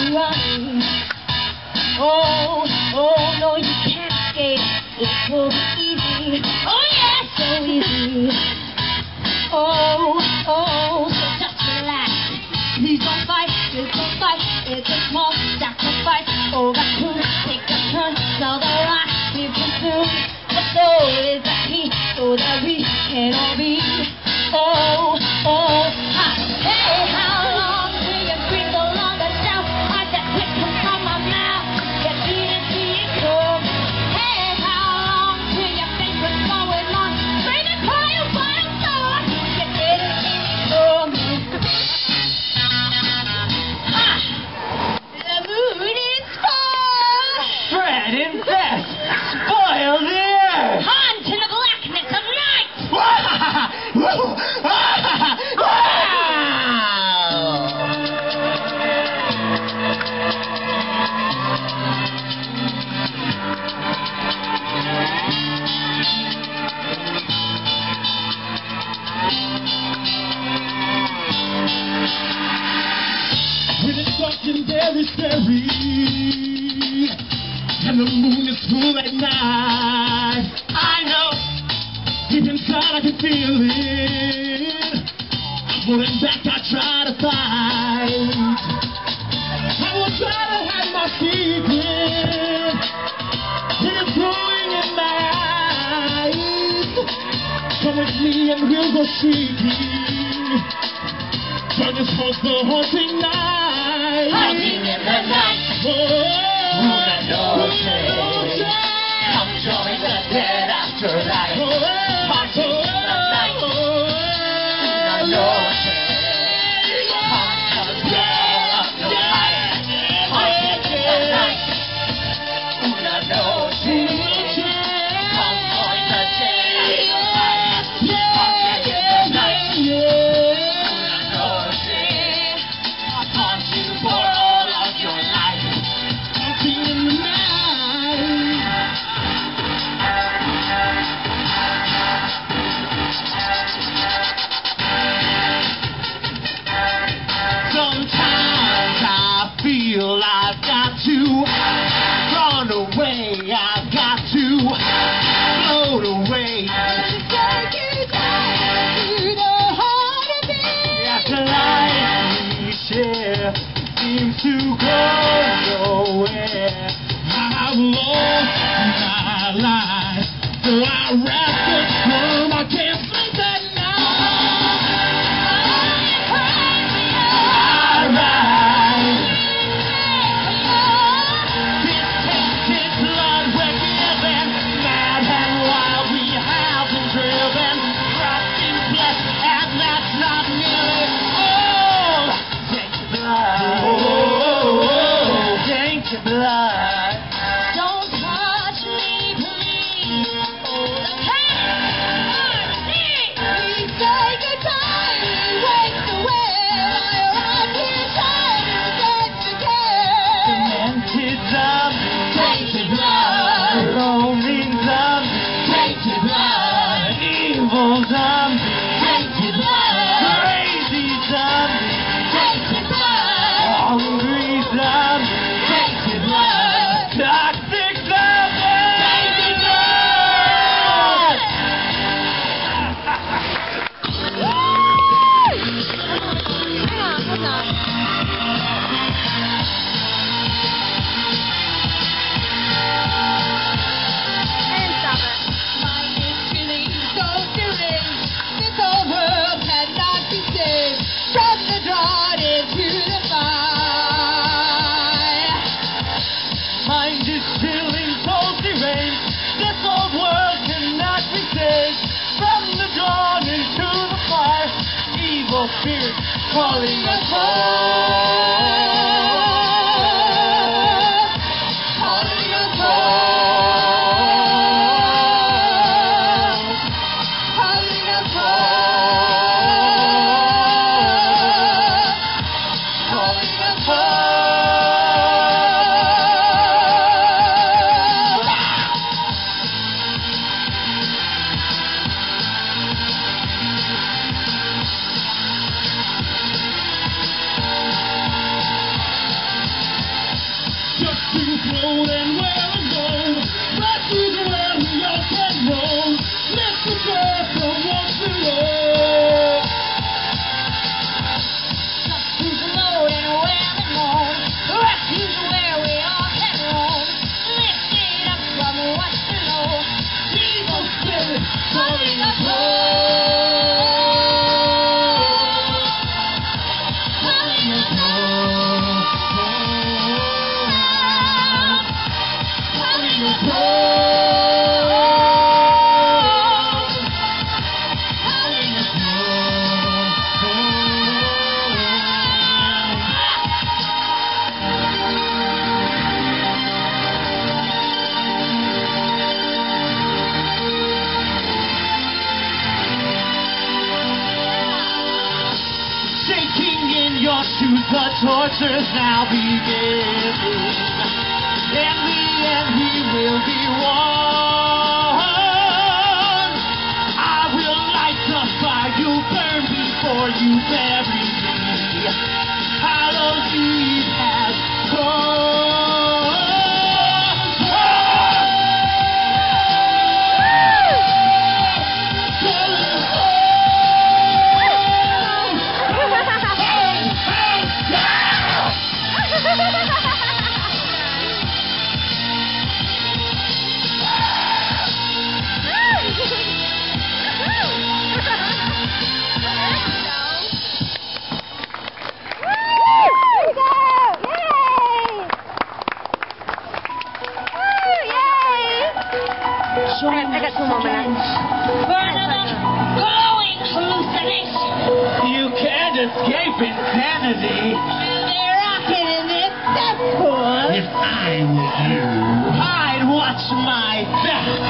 running. Oh, oh, no, you can't escape. It's so easy. Oh, yeah, so easy. Oh, oh, so just relax. Please don't fight, please don't fight. It's a small sacrifice. Oh, that's cool. Take a turn, smell the rock. We consume the soul is the key, so that we can all be. Oh, oh, ha. Hey, how long till you breathe along the shout? I just quit from my mouth. You didn't see it come. Hey, how long till you think what's going on? Bring the fire, fire, fire. You didn't see it come. Ha! The moon is full. Fred and Beth spoil the earth. On to the blackness of night. When it's dark and very scary, and the moon is full at night, I know, deep inside I can feel it. I'm holding back, I try to fight. I will try to hide my secret. It is growing in my eyes. Come with me and we'll go shrieking. Join us for the haunting night. Haunting in the night. Come join the dead afterlife. Haunting in the night. Come dwell up the light. Haunting in the night. Una noche. Come join the dead afterlife. Haunting in the night. Haunt you for all of your life. Haunting in the night. Sometimes I feel I've got to run away. I've got to float away. The life we share seems to go nowhere. I've lost my life, so I wrap the squirm. I can't sleep at night. I rise. This tainted blood, we're given, mad and wild, we have been driven, wrapped in flesh, and that's not nearly all. Tainted blood, tainted blood. Don't touch me, please. Oh, the pain. Please say goodbye. Waste away. I'm here trying to get to care. Demented zombie, tainted blood. Roaming zombie, tainted blood. Evil zombie, tainted blood. Crazy zombie, tainted blood. Hungry zombie, tainted blood. Toxic zombie, tainted blood. Hold on. And stop it. Mine is feeling so deranged. This whole world cannot be saved from the drawn into the fire. Mind is feeling so deranged. This old world cannot be saved from the dawn into the fire. Evil spirits calling us home. Calling us home. Calling us home. Calling us home. to float and wear a gold. Refuge where we all can roam. Lift the door from once below. To float and wear the moon. Refuge where we all can roam. Lifted up from what's below. Evil spirit calling us home. Calling us home. Calling us home. Calling us Shaking in your shoes, the torture's now beginning. In the end, he will be won. I will light the fire, you burn before you bury me. Halloween has I got 2 more minutes. For another glowing hallucination. You can't escape insanity. They're rocking in this cesspool. If I was you, I'd watch my back.